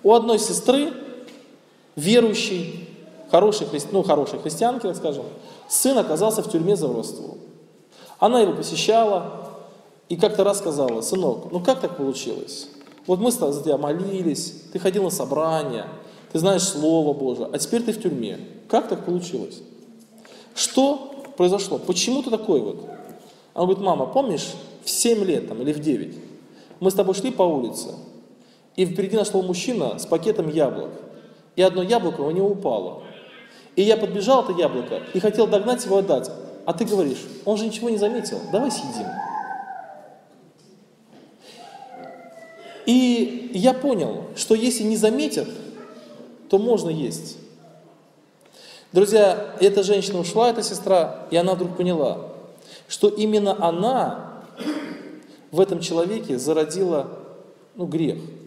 У одной сестры, верующей, хорошей христианки, так скажем, сын оказался в тюрьме за воровство. Она его посещала и как-то раз сказала: сынок, ну как так получилось? Вот мы за тебя молились, ты ходил на собрания, ты знаешь Слово Божие, а теперь ты в тюрьме. Как так получилось? Что произошло? Почему ты такой вот? Она говорит: мама, помнишь, в 7 лет или в 9 мы с тобой шли по улице, и впереди нас шел мужчина с пакетом яблок, и одно яблоко у него упало. И я подбежал это яблоко и хотел догнать его, отдать. А ты говоришь: он же ничего не заметил, давай съедим. И я понял, что если не заметят, то можно есть. Друзья, эта женщина ушла, эта сестра, и она вдруг поняла, что именно она в этом человеке зародила грех.